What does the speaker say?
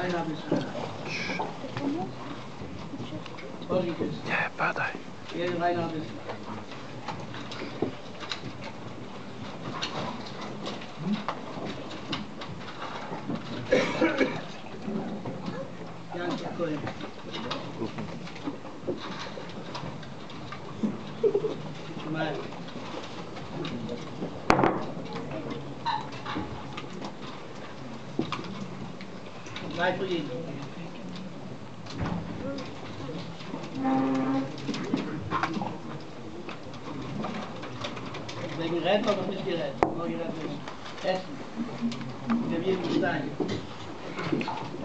reiner bist. Vorsichtig. Nie, padaj. Eher reiner bist. Ganz cool. Mal. Nein, für ihn. Wegen Rennen oder nicht gerettet? Nur gerettet. Essen. Der wird Stein.